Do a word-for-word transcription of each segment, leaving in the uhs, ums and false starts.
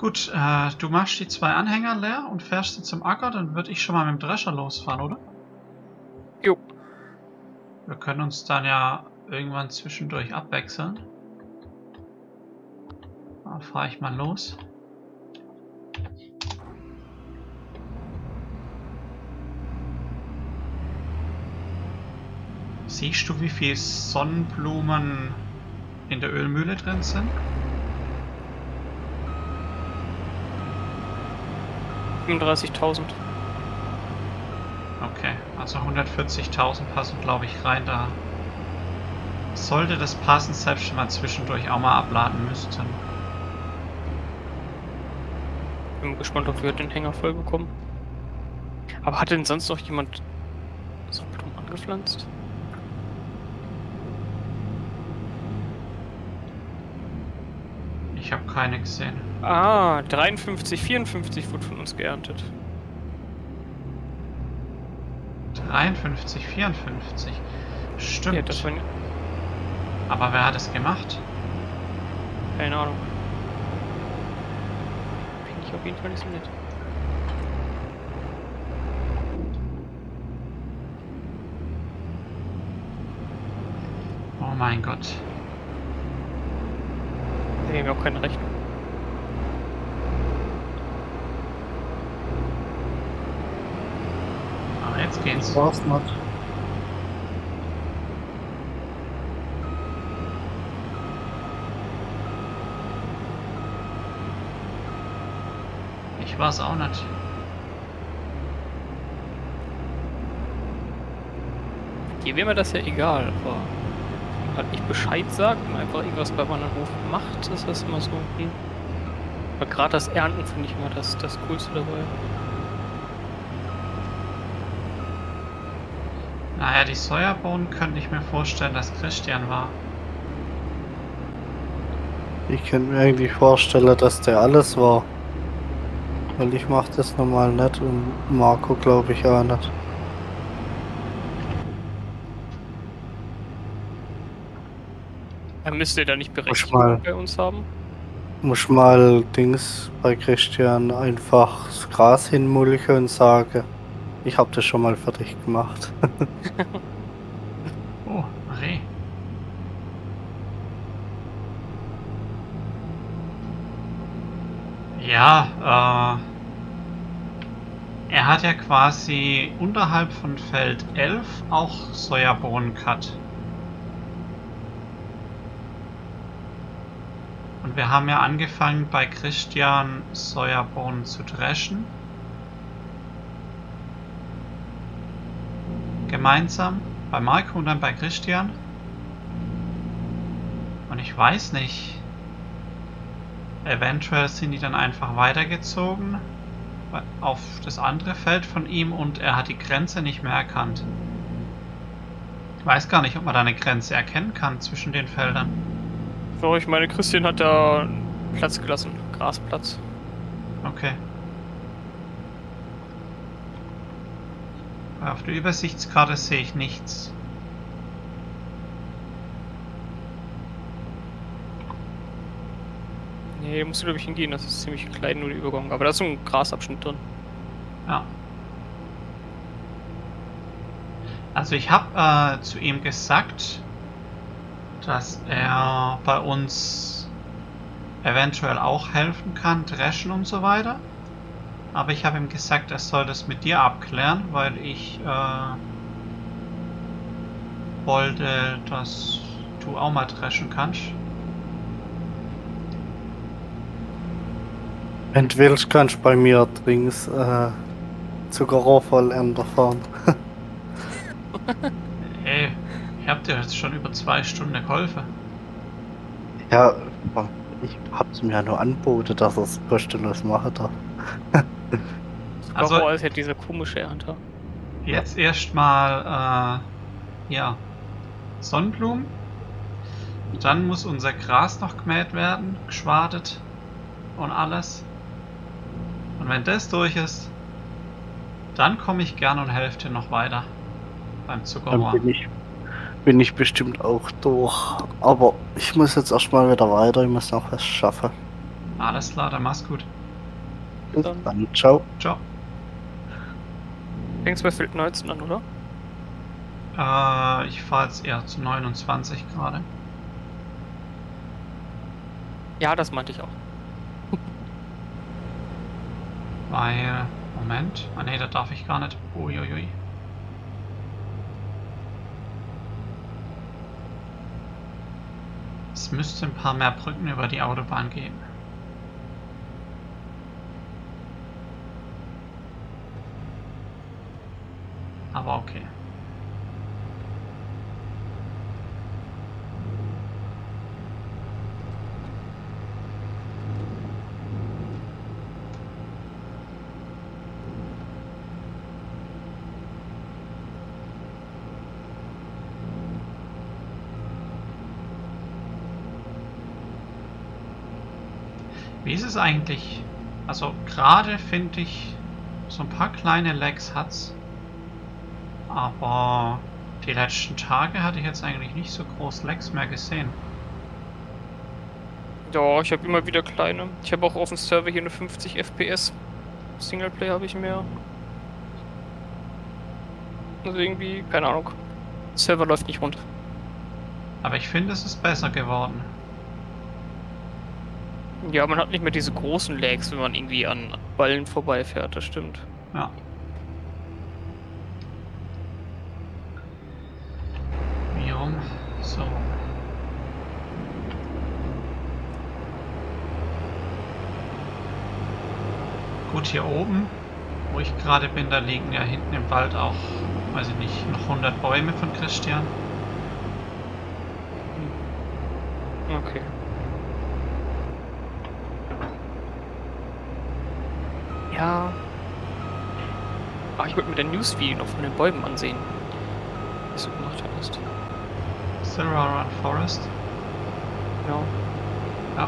Gut, äh, du machst die zwei Anhänger leer und fährst sie zum Acker, dann würde ich schon mal mit dem Drescher losfahren, oder? Jo. Wir können uns dann ja irgendwann zwischendurch abwechseln. Dann fahre ich mal los. Siehst du, wie viele Sonnenblumen in der Ölmühle drin sind? fünfunddreißigtausend. Okay, also hundertvierzigtausend passen, glaube ich, rein. Da sollte das passen, selbst wenn wir zwischendurch auch mal abladen müssten. Bin gespannt, ob wir den Hänger voll bekommen. Aber hat denn sonst noch jemand Sonnenblumen angepflanzt? Ich habe keine gesehen. Ah, dreiundfünfzig, vierundfünfzig wurde von uns geerntet. dreiundfünfzig, vierundfünfzig. Stimmt. Ja, das war... Aber wer hat es gemacht? Keine Ahnung. Finde ich auf jeden Fall nicht so nett. Oh mein Gott. Da haben wir auch keine Rechnung. Ah, jetzt geht's. War's nicht. Ich war's auch nicht. Dir wäre mir das ja egal, aber wenn man halt nicht Bescheid sagt und einfach irgendwas beim anderen Hof macht, ist das immer so. Hm. Aber gerade das Ernten finde ich immer das, das Coolste dabei. Naja, die Sojabohnen könnte ich mir vorstellen, dass Christian war. Ich könnte mir eigentlich vorstellen, dass der alles war. Weil ich mache das normal nicht und Marco glaube ich auch nicht. Dann müsst ihr da nicht mal- Berechtigung bei uns haben. Muss mal Dings bei Christian einfach das Gras hinmulchen und sagen, ich habe das schon mal fertig gemacht. Oh, Reh. Ja, äh, er hat ja quasi unterhalb von Feld elf auch Sojabohnen gehabt. Und wir haben ja angefangen bei Christian Sojabohnen zu dreschen. Gemeinsam bei Marco und dann bei Christian. Und ich weiß nicht. Eventuell sind die dann einfach weitergezogen auf das andere Feld von ihm und er hat die Grenze nicht mehr erkannt. Ich weiß gar nicht, ob man da eine Grenze erkennen kann zwischen den Feldern. So, ich meine, Christian hat da Platz gelassen. Grasplatz. Okay. Auf der Übersichtskarte sehe ich nichts. Nee, musst du glaube ich hingehen, das ist ziemlich klein nur der Übergang. Aber da ist so ein Grasabschnitt drin. Ja. Also ich habe äh, zu ihm gesagt, dass er bei uns eventuell auch helfen kann, dreschen und so weiter. Aber ich habe ihm gesagt, er soll das mit dir abklären, weil ich äh, wollte, dass du auch mal dreschen kannst. Wenn du willst, kannst du bei mir dringend äh, Zuckerrohrvollender fahren. Ey, ich hab dir jetzt schon über zwei Stunden geholfen. Ja, ich hab's mir ja nur angeboten, dass er es kostenlos machen darf. Also, Also, als hätte dieser komische Ernter. jetzt erstmal, äh, ja, Sonnenblumen. Dann muss unser Gras noch gemäht werden, geschwadet und alles. Und wenn das durch ist, dann komme ich gern und helfe dir noch weiter beim Dann Zuckerrohr. bin ich, bin ich bestimmt auch durch. Aber ich muss jetzt erstmal wieder weiter, ich muss noch was schaffen. Alles klar, dann mach's gut. Bis Dann- dann, ciao. Ciao. Fängst bei Feld neunzehn an, oder? Äh, ich fahre jetzt eher zu neunundzwanzig gerade. Ja, das meinte ich auch. Weil, Moment. Ah ne, da darf ich gar nicht. Uiuiui. Es müsste ein paar mehr Brücken über die Autobahn geben. Aber okay. Wie ist es eigentlich? Also gerade finde ich, so ein paar kleine Lags hat's. Aber die letzten Tage hatte ich jetzt eigentlich nicht so groß Lags mehr gesehen. Ja, ich habe immer wieder kleine. Ich habe auch auf dem Server hier eine fünfzig F P S. Singleplayer habe ich mehr. Also irgendwie, keine Ahnung. Server läuft nicht rund. Aber ich finde, es ist besser geworden. Ja, man hat nicht mehr diese großen Lags, wenn man irgendwie an Ballen vorbeifährt, das stimmt. Ja. Wie rum? So. Gut, hier oben, wo ich gerade bin, da liegen ja hinten im Wald auch, weiß ich nicht, noch hundert Bäume von Christian. Okay. Ja. Ach, ich wollte mir den Newsfeed noch von den Bäumen ansehen. Was du gemacht hattest. Silver Run Forest. Genau. Ja.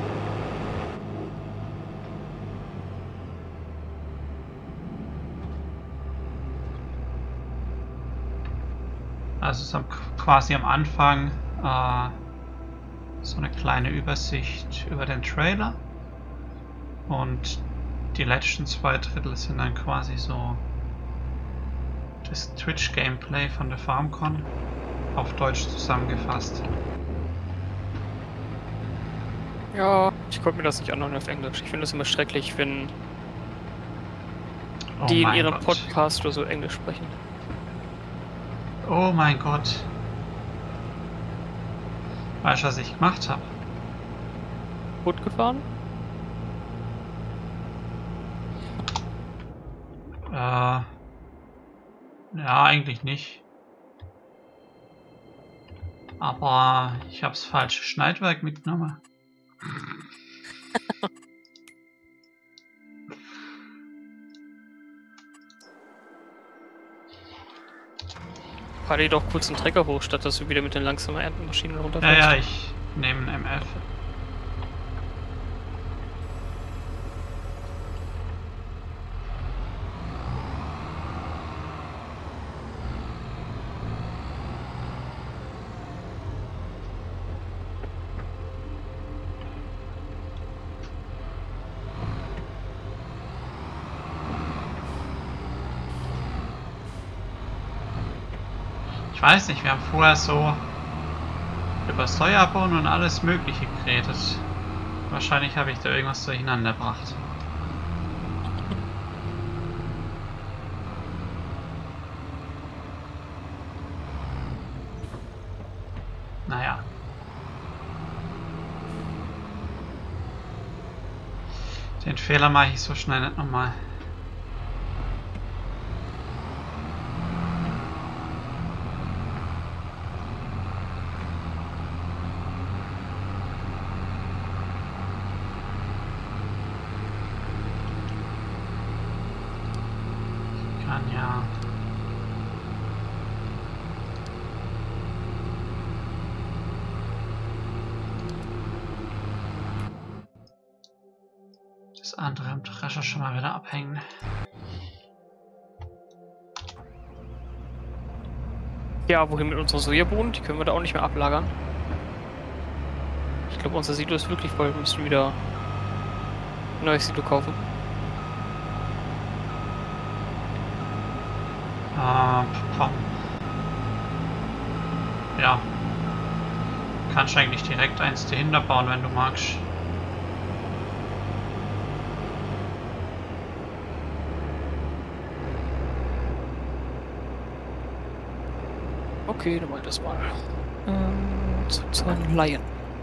Also es ist am, quasi am Anfang äh, so eine kleine Übersicht über den Trailer und die letzten zwei Drittel sind dann quasi so das Twitch-Gameplay von der FarmCon auf Deutsch zusammengefasst. Ja, ich konnte mir das nicht anhören auf Englisch. Ich finde es immer schrecklich, wenn Oh die in mein ihrem Gott. Podcast oder so Englisch sprechen. Oh mein Gott. Weißt du, was ich gemacht habe? Gut gefahren? Äh, ja, eigentlich nicht. Aber ich habe das falsche Schneidwerk mitgenommen. Fahr dir doch kurz einen Trecker hoch, statt dass du wieder mit den langsamen Erntenmaschinen Ja, runterfährst. ja, ich nehme einen M F. Ich weiß nicht, wir haben vorher so über Sojabohnen und alles Mögliche geredet. Wahrscheinlich habe ich da irgendwas durcheinander gebracht. Naja. Den Fehler mache ich so schnell nicht nochmal. Kann ja. Das andere im Drescher schon mal wieder abhängen. Ja, wohin mit unserer Sojabohnen? Die können wir da auch nicht mehr ablagern. Ich glaube, unser Silo ist wirklich voll. Wir müssen wieder neues Silo kaufen? Äh, komm. Ja. Kannst eigentlich direkt eins dahinter bauen, wenn du magst. Okay, dann mach ich das mal. Ähm, zu, zu Leihen.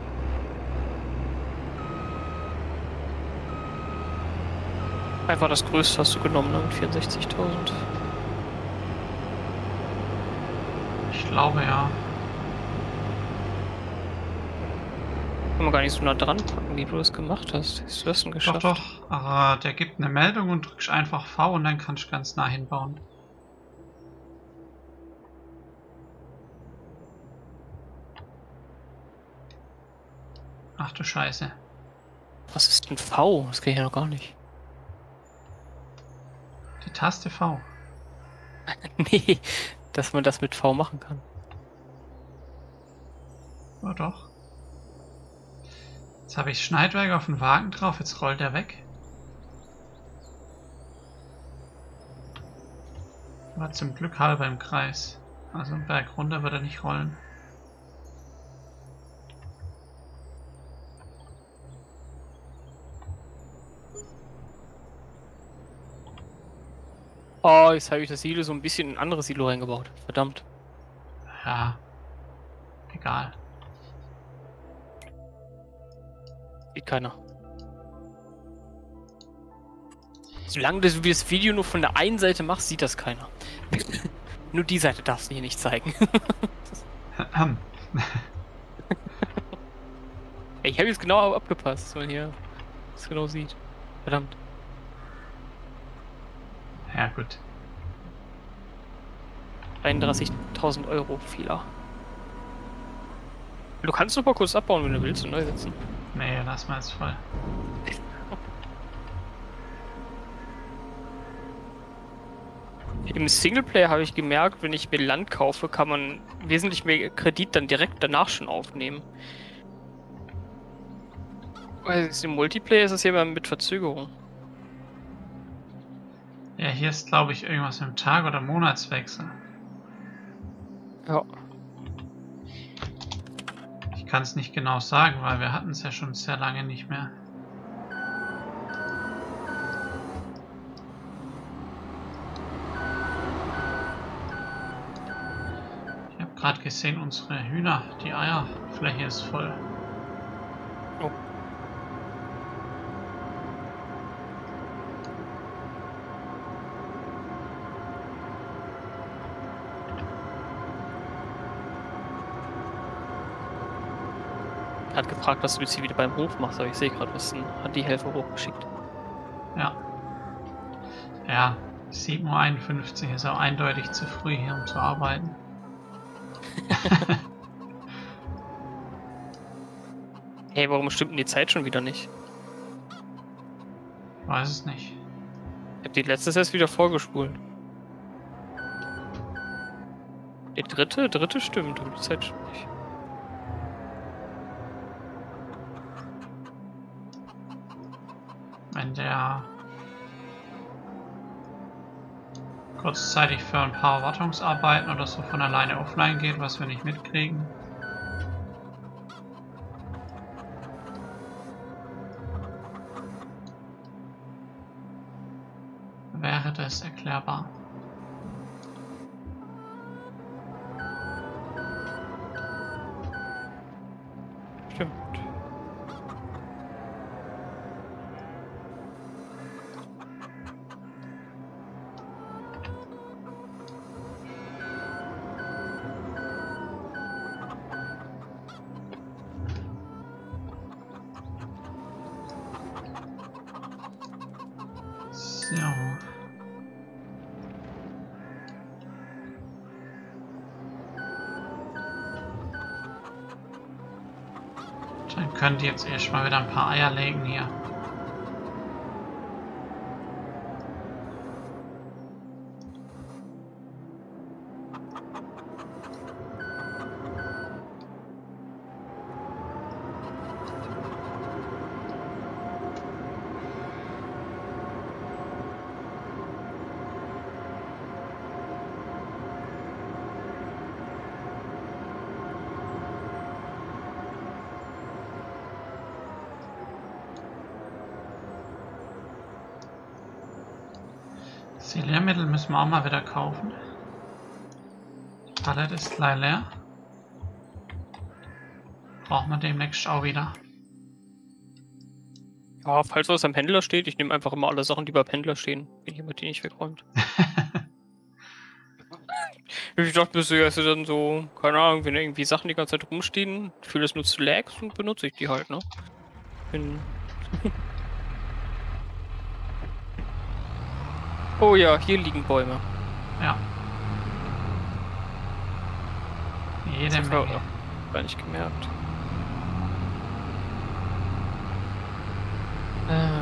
Einfach das größte hast du genommen, ne? Mit vierundsechzigtausend. Ich glaube ja. Kann man gar nicht so nah dran packen, wie du das gemacht hast. Hast du das denn geschafft? Doch, doch. Aber der gibt eine Meldung und drückst einfach V und dann kannst du ganz nah hinbauen. Ach du Scheiße. Was ist denn V? Das kenne ich ja noch gar nicht. Die Taste V. Nee, dass man das mit V machen kann. Oh doch. Jetzt habe ich Schneidwerk auf den Wagen drauf, jetzt rollt er weg. War zum Glück halber im Kreis. Also im Berg runter wird er nicht rollen. Oh, jetzt habe ich das Silo so ein bisschen in ein anderes Silo reingebaut. Verdammt. Ja. Egal. Sieht keiner. Solange du das Video nur von der einen Seite machst, sieht das keiner. Nur die Seite darfst du hier nicht zeigen. Ich habe jetzt genau abgepasst, dass man hier das genau sieht. Verdammt. Ja gut. einunddreißigtausend Euro Fehler. Du kannst noch mal kurz abbauen, wenn du willst, und neu setzen. Nee, lass mal jetzt voll. Im Singleplayer habe ich gemerkt, wenn ich mir Land kaufe, kann man wesentlich mehr Kredit dann direkt danach schon aufnehmen. Weil im Multiplayer ist es ja immer mit Verzögerung. Ja, hier ist glaube ich irgendwas mit dem Tag- oder Monatswechsel. Ja. Ich kann es nicht genau sagen, weil wir hatten es ja schon sehr lange nicht mehr. Ich habe gerade gesehen, unsere Hühner, die Eierfläche ist voll. Oh. Hat gefragt, was du jetzt hier wieder beim Hof machst, aber ich sehe gerade, was denn, hat die Helfer hochgeschickt. Ja. Ja, sieben Uhr einundfünfzig ist auch eindeutig zu früh hier, um zu arbeiten. Hey, warum stimmt denn die Zeit schon wieder nicht? Weiß es nicht. Ich hab die letztes erst wieder vorgespult. Die dritte, dritte stimmt, und die Zeit stimmt nicht. Wenn der kurzzeitig für ein paar Wartungsarbeiten oder so von alleine offline geht, was wir nicht mitkriegen. Wäre das erklärbar. Stimmt. So. Dann könnt ihr jetzt erstmal wieder ein paar Eier legen hier. Siliermittel müssen wir auch mal wieder kaufen. Die Palette ist gleich leer. Brauchen wir demnächst auch wieder. Ja, falls was am Händler steht, ich nehme einfach immer alle Sachen, die beim Händler stehen, wenn jemand die nicht wegräumt. Ich dachte bisher ist dann so, keine Ahnung, wenn irgendwie Sachen die ganze Zeit rumstehen, für das nutzt Lags und benutze ich die halt, ne? Bin oh ja, hier liegen Bäume. Ja. Jede Das habe Menge. ich gar nicht gemerkt. Äh.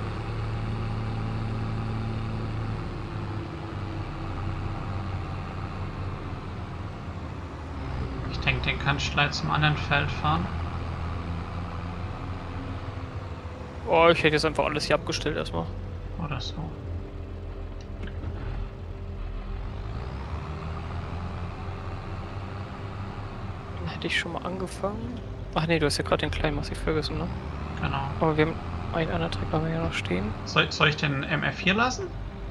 Ich denke, den kannst du gleich zum anderen Feld fahren. Oh, ich hätte jetzt einfach alles hier abgestellt erstmal. Oder so. Dann hätte ich schon mal angefangen. Ach nee, du hast ja gerade den kleinen Massiv vergessen, ne? Genau. Aber wir haben einen anderen Trecker hier noch stehen. Soll, soll ich den M F vier lassen?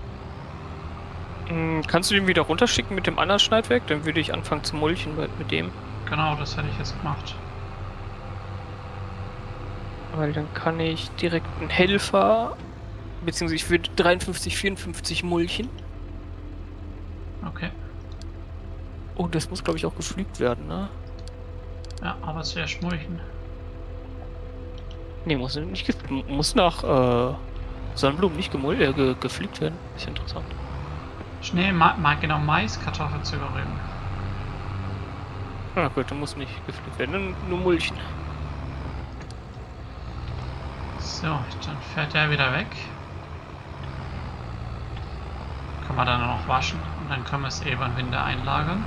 Hm, kannst du den wieder runterschicken mit dem anderen Schneidwerk? Dann würde ich anfangen zu mulchen mit, mit dem. Genau, das hätte ich jetzt gemacht. Weil dann kann ich direkt einen Helfer, beziehungsweise ich würde dreiundfünfzig, vierundfünfzig mulchen. Okay. Oh, das muss glaube ich auch gepflügt werden, ne? Ja, aber sehr schmulchen. Ne, muss nicht gef muss nach äh, Sonnenblumen nicht gemul äh, ge gepflügt werden. Ist ja interessant. Schnee, ma, ma genau Mais, Kartoffeln zu überrühren. Na gut, dann muss nicht gepflügt werden, dann nur mulchen. So, dann fährt der wieder weg. Kann man dann noch waschen und dann können wir es eh über den Winter einlagern.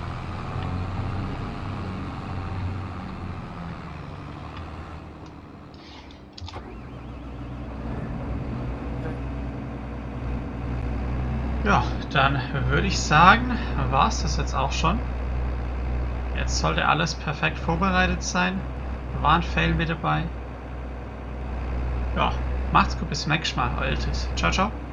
Ja, dann würde ich sagen, war es das jetzt auch schon. Jetzt sollte alles perfekt vorbereitet sein. War ein Fail mit dabei. Ja, macht's gut, bis zum nächsten Mal, Altes. Ciao, ciao.